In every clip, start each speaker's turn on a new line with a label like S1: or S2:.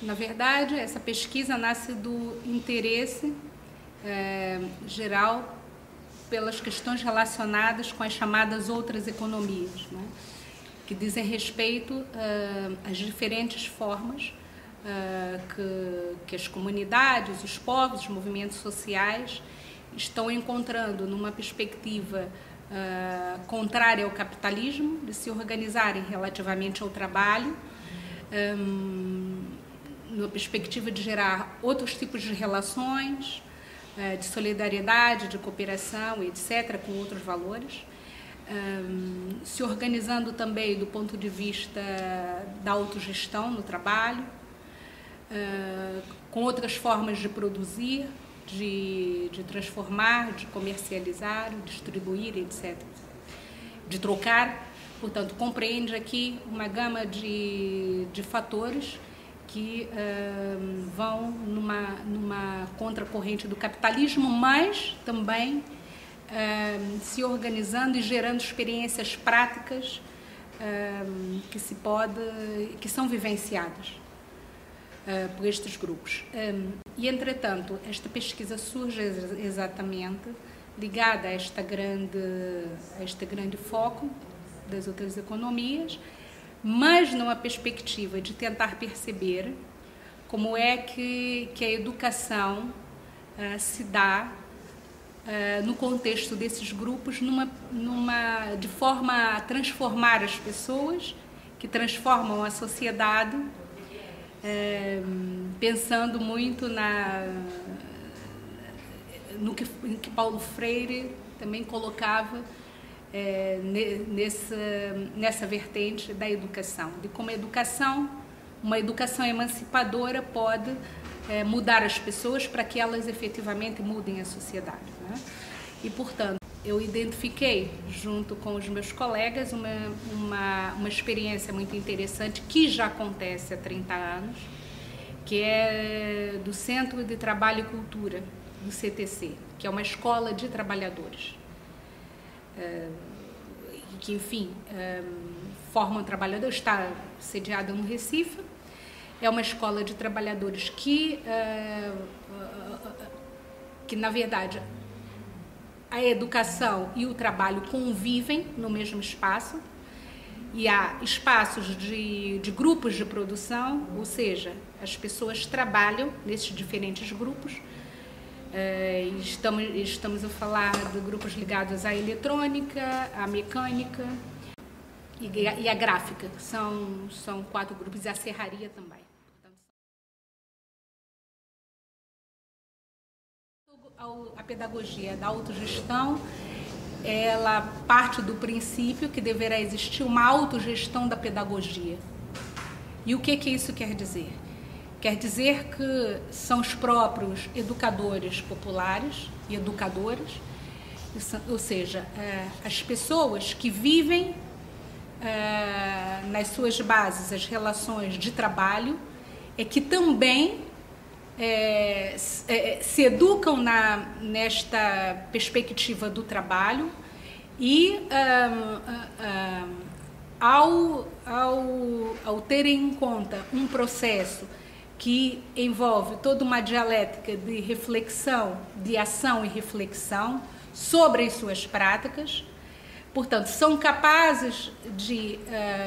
S1: Na verdade, essa pesquisa nasce do interesse geral pelas questões relacionadas com as chamadas outras economias, né? Que dizem respeito às diferentes formas que as comunidades, os povos, os movimentos sociais estão encontrando numa perspectiva contrária ao capitalismo, de se organizarem relativamente ao trabalho, numa perspectiva de gerar outros tipos de relações, de solidariedade, de cooperação, etc., com outros valores, se organizando também do ponto de vista da autogestão no trabalho, com outras formas de produzir, de transformar, de comercializar, distribuir, etc., de trocar. Portanto, compreende aqui uma gama de fatores que vão numa contracorrente do capitalismo, mas também se organizando e gerando experiências práticas que são vivenciadas por estes grupos. E, entretanto, esta pesquisa surge exatamente ligada a este grande foco das outras economias, mas numa perspectiva de tentar perceber como é que a educação se dá no contexto desses grupos, de forma a transformar as pessoas, que transformam a sociedade, pensando muito no que Paulo Freire também colocava nessa vertente da educação, de como uma educação emancipadora pode mudar as pessoas para que elas efetivamente mudem a sociedade, né? E, portanto, eu identifiquei, junto com os meus colegas, uma experiência muito interessante que já acontece há 30 anos, que é do Centro de Trabalho e Cultura, do CTC, que é uma escola de trabalhadores. Que, enfim, formam trabalhadores, está sediada no Recife. É uma escola de trabalhadores que na verdade, a educação e o trabalho convivem no mesmo espaço, e há espaços de grupos de produção, ou seja, as pessoas trabalham nesses diferentes grupos. Estamos a falar de grupos ligados à eletrônica, à mecânica e à gráfica. São 4 grupos, e a serraria também. A pedagogia da autogestão, ela parte do princípio que deverá existir uma autogestão da pedagogia. E o que isso quer dizer? Quer dizer que são os próprios educadores populares e educadoras, ou seja, as pessoas que vivem nas suas bases as relações de trabalho, que também se educam nesta perspectiva do trabalho e ao terem em conta um processo que envolve toda uma dialética de reflexão, de ação e reflexão sobre as suas práticas, portanto, são capazes de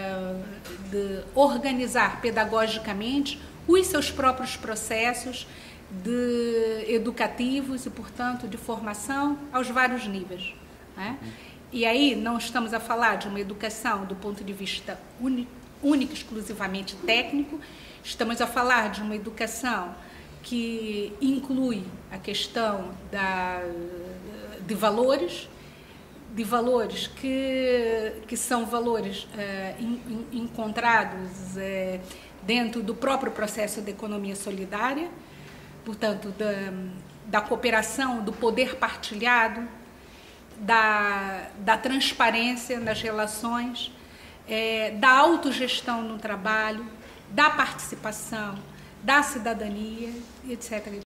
S1: organizar pedagogicamente os seus próprios processos educativos e, portanto, de formação aos vários níveis, né? E aí não estamos a falar de uma educação do ponto de vista único, exclusivamente técnico. Estamos a falar de uma educação que inclui a questão de valores que são valores encontrados dentro do próprio processo de economia solidária, portanto, da cooperação, do poder partilhado, da transparência nas relações, da autogestão no trabalho, da participação, da cidadania, etc.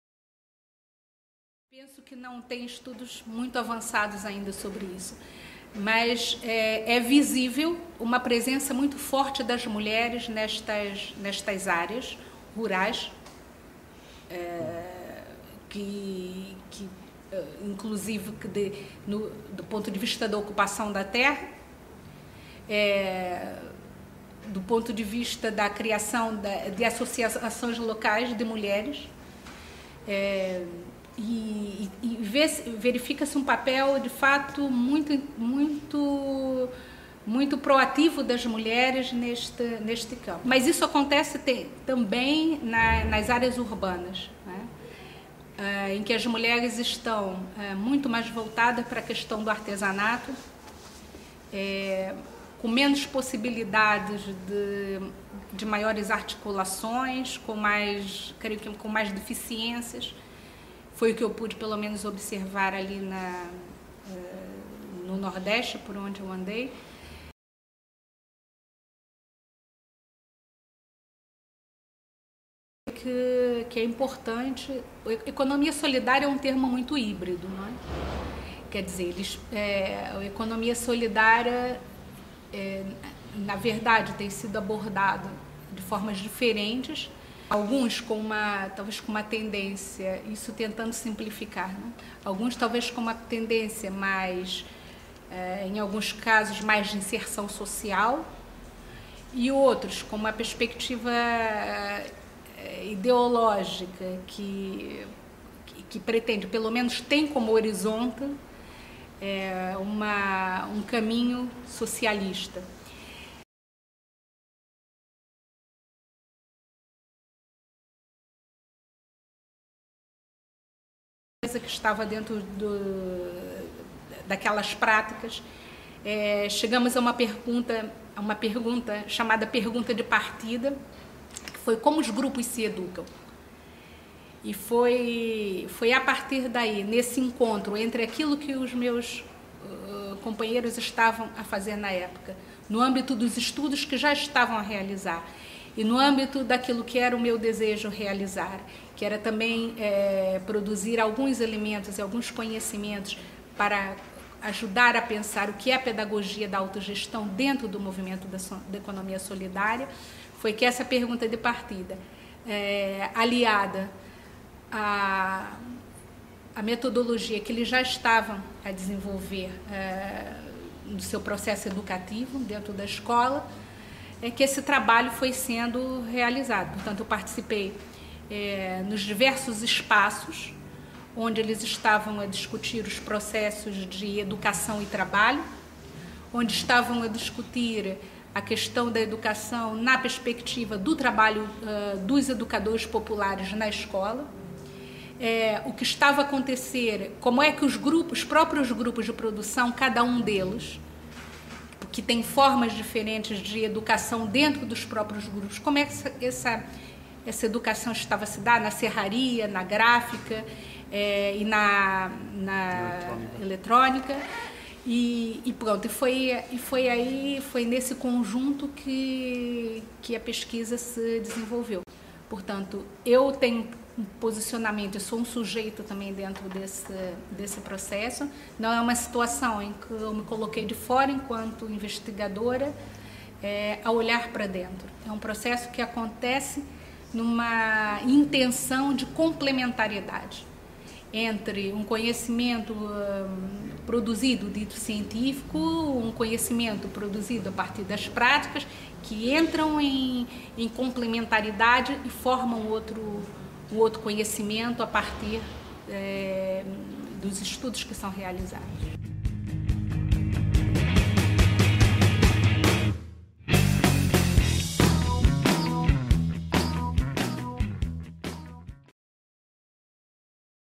S1: Penso que não tem estudos muito avançados ainda sobre isso. mas é visível uma presença muito forte das mulheres nestas áreas rurais, inclusive do ponto de vista da ocupação da terra, do ponto de vista da criação de associações locais de mulheres, e verifica-se um papel de fato muito proativo das mulheres neste campo. Mas isso acontece também nas áreas urbanas, né? Em que as mulheres estão muito mais voltadas para a questão do artesanato, com menos possibilidades de maiores articulações, creio que com mais deficiências. Foi o que eu pude, pelo menos, observar ali no Nordeste, por onde eu andei. Que é importante. Economia solidária é um termo muito híbrido, não é? Quer dizer, a economia solidária, na verdade, tem sido abordada de formas diferentes. Alguns talvez com uma tendência, isso tentando simplificar, né? Alguns talvez com uma tendência mais, em alguns casos, mais de inserção social, e outros com uma perspectiva ideológica que pretende, pelo menos tem como horizonte, um caminho socialista. Que estava dentro daquelas práticas, chegamos a uma pergunta chamada pergunta de partida, que foi como os grupos se educam. E foi a partir daí, nesse encontro entre aquilo que os meus companheiros estavam a fazer na época, no âmbito dos estudos que já estavam a realizar, e no âmbito daquilo que era o meu desejo realizar, que era também produzir alguns elementos e alguns conhecimentos para ajudar a pensar o que é a pedagogia da autogestão dentro do movimento da economia solidária, foi que essa pergunta de partida, aliada à metodologia que eles já estavam a desenvolver no seu processo educativo dentro da escola, que esse trabalho foi sendo realizado. Portanto, eu participei nos diversos espaços onde eles estavam a discutir os processos de educação e trabalho, onde estavam a discutir a questão da educação na perspectiva do trabalho dos educadores populares na escola, o que estava a acontecer, como é que os próprios grupos de produção, cada um deles, que tem formas diferentes de educação dentro dos próprios grupos, como é que essa educação estava a se dar na serraria, na gráfica e na eletrônica. E pronto, foi nesse conjunto que a pesquisa se desenvolveu. Portanto, eu tenho um posicionamento, eu sou um sujeito também dentro desse processo. Não é uma situação em que eu me coloquei de fora enquanto investigadora a olhar para dentro. É um processo que acontece numa intenção de complementariedade entre um conhecimento produzido, dito científico, um conhecimento produzido a partir das práticas, que entram em complementaridade e formam o outro conhecimento a partir dos estudos que são realizados.